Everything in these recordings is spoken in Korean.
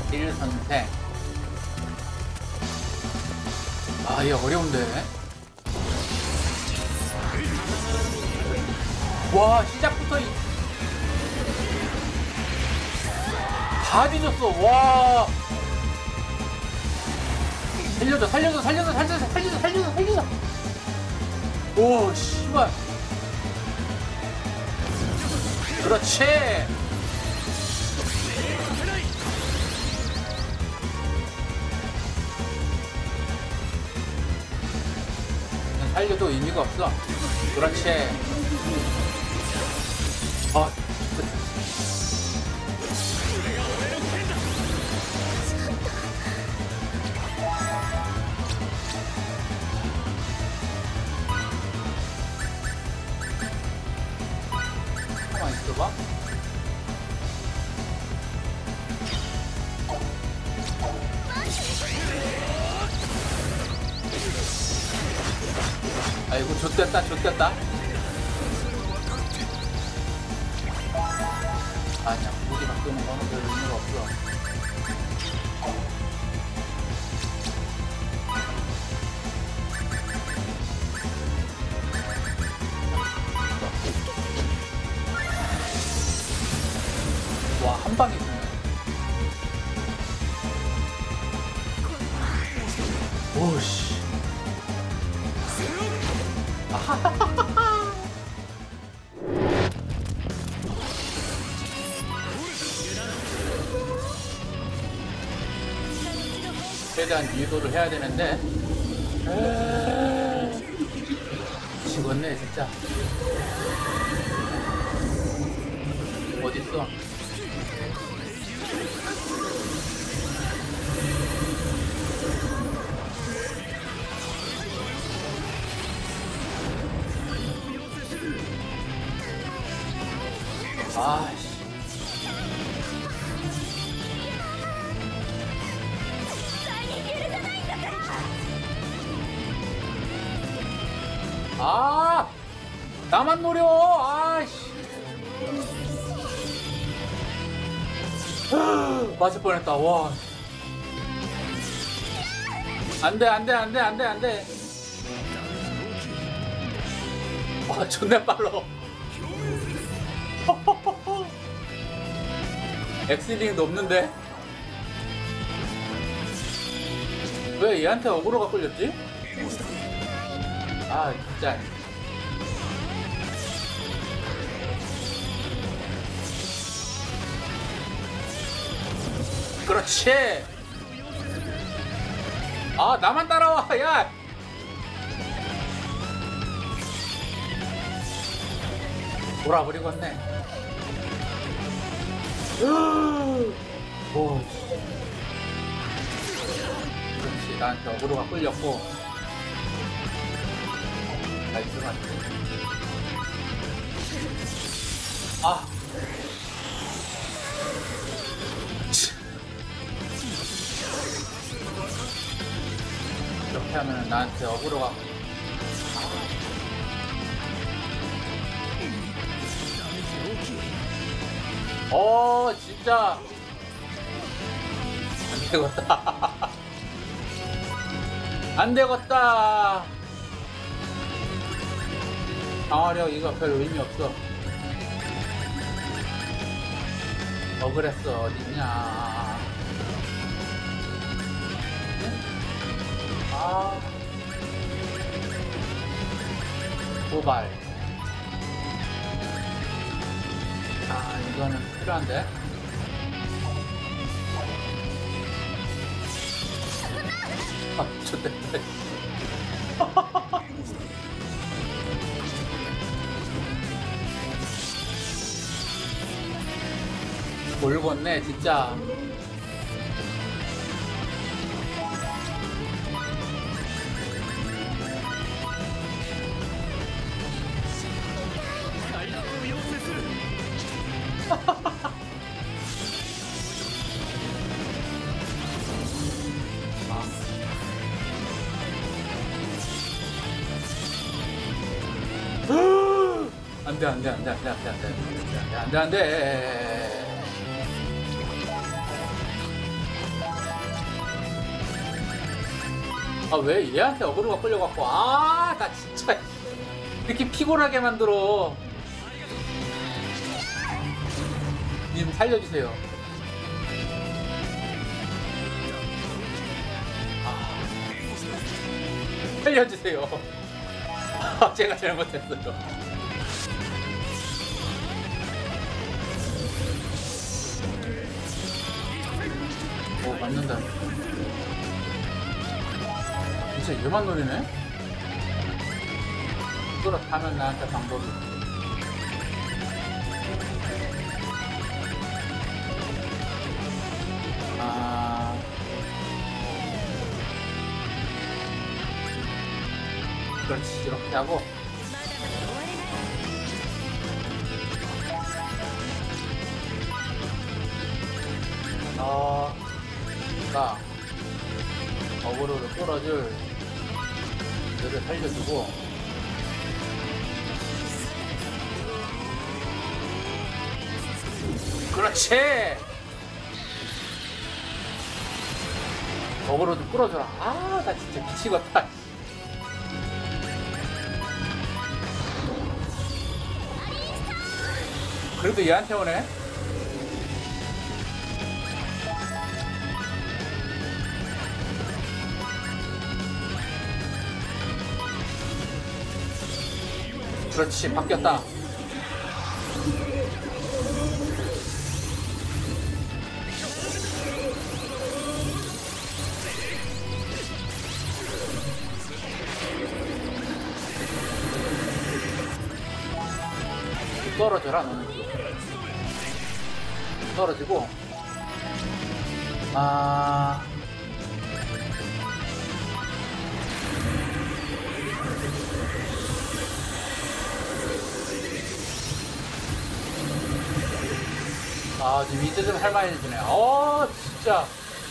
길 선생. 아, 얘 어려운데. 와, 시작부터 다 뒤졌어. 와. 살려줘, 살려줘, 살려줘, 살려줘, 살려줘, 살려줘, 살려줘. 오, 씨발. 그렇지. 살려도 의미가 없어. 그렇지. 아, 가만 있어봐. 아이고, 좆됐다, 좆됐다. 아니야, 무기 바꾸는 거는 별 의미가 없어. 와, 한 방에 죽네. 오씨. 최대한 유도를 해야 되는데 죽었네 진짜. 어딨어? 아씨. 아, 나만 노려. 아씨. 맞을 뻔했다. 와. 안돼, 안돼, 안돼, 안돼, 안돼. 와, 존나 빨라. 엑스링도 없는데? 왜 얘한테 어그로가 끌렸지? 아, 진짜. 그렇지. 아, 나만 따라와. 야. 돌아버리겠네. 오. 그렇지, 나한테 어그로가 끌렸고. 나이스 맞지. 아. 이렇게 하면 나한테 어그로가. 진짜 안 되겠다. 안 되겠다. 방어력 이거 별 의미 없어. 억울했어. 어딨냐. 응? 아, 도발. 아, 이거는 필요한데. 아, 좋겠다. 몰궜네 진짜. 안돼 안돼 안돼 안돼 안돼 안돼 안돼 안돼 안돼. 아, 왜 얘한테 어그로가 끌려갖고. 아, 나 진짜 이렇게 피곤하게 만들어. 님 살려주세요. 아, 살려주세요. 아, 제가 잘못했어요. 오, 맞는다. 진짜 얘만 노리네? 그렇다면 나한테 방법이. 아. 그렇지, 이렇게 하고. 가 어그로를 끌어줄 얘를 살려주고, 그렇지. 어그로 좀 끌어줘라. 아, 나 진짜 미치겠다. 그래도 얘한테 오네. 그렇지, 바뀌었다. 떨어져라, 너는. 떨어지고. 아. 아, 지금 이제 좀 할만해지네. 진짜.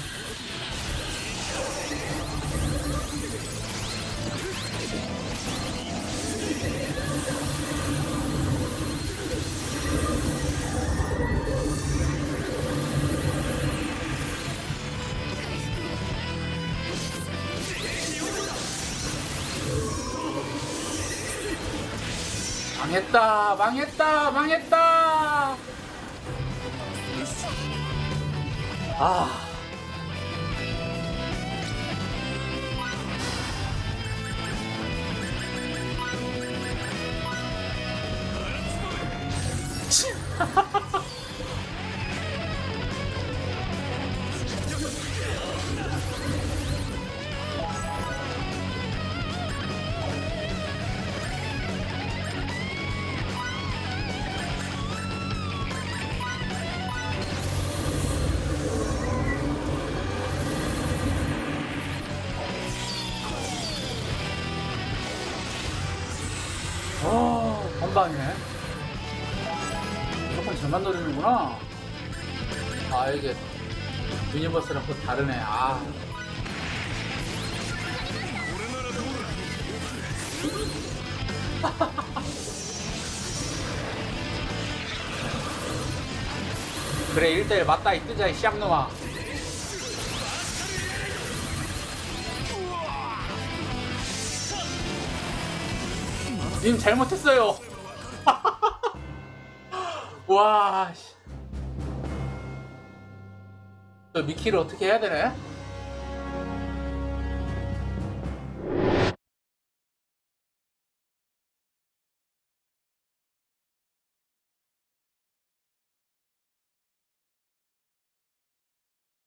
망했다, 망했다, 망했다. 아. 한방이네. 무조건 잘만 노리는구나. 아, 이게 유니버스랑 또 다르네. 아. 그래, 1대1 맞다 이 뜨자 이 쌍놈아. 님 잘못했어요. 와, 저 미키를 어떻게 해야 되네?